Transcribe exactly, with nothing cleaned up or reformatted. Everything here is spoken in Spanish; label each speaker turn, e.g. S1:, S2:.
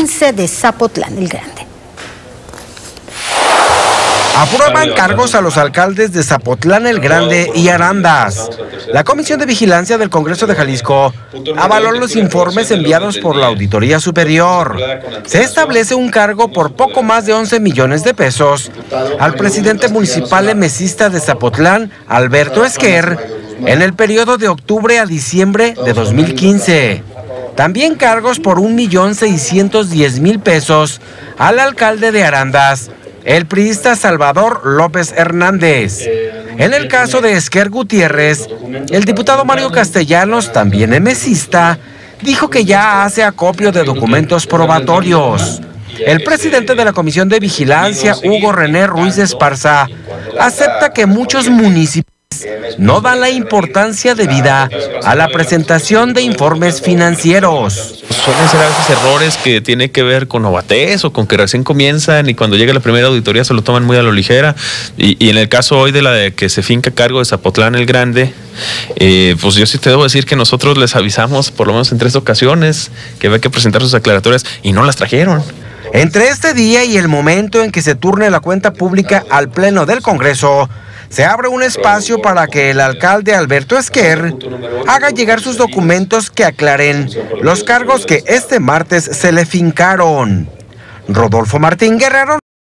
S1: quince de Zapotlán el Grande.
S2: Aprueban cargos a los alcaldes de Zapotlán el Grande y Arandas. La Comisión de Vigilancia del Congreso de Jalisco avaló los informes enviados por la Auditoría Superior. Se establece un cargo por poco más de once millones de pesos al presidente municipal emesista de Zapotlán, Alberto Esquer, en el periodo de octubre a diciembre de dos mil quince. También cargos por un millón seiscientos diez mil pesos al alcalde de Arandas, el priista Salvador López Hernández. En el caso de Esquer Gutiérrez, el diputado Mario Castellanos, también emesista, dijo que ya hace acopio de documentos probatorios. El presidente de la Comisión de Vigilancia, Hugo René Ruiz Esparza, acepta que muchos municipios no dan la importancia debida a la presentación de informes financieros.
S3: Suelen ser a veces errores que tienen que ver con novatez o con que recién comienzan y cuando llega la primera auditoría se lo toman muy a lo ligera. Y, y en el caso hoy de la de que se finca a cargo de Zapotlán el Grande, eh, pues yo sí te debo decir que nosotros les avisamos por lo menos en tres ocasiones que había que presentar sus aclaratorias y no las trajeron.
S2: Entre este día y el momento en que se turne la cuenta pública al Pleno del Congreso, se abre un espacio para que el alcalde Alberto Esquer haga llegar sus documentos que aclaren los cargos que este martes se le fincaron. Rodolfo Martín Guerrero.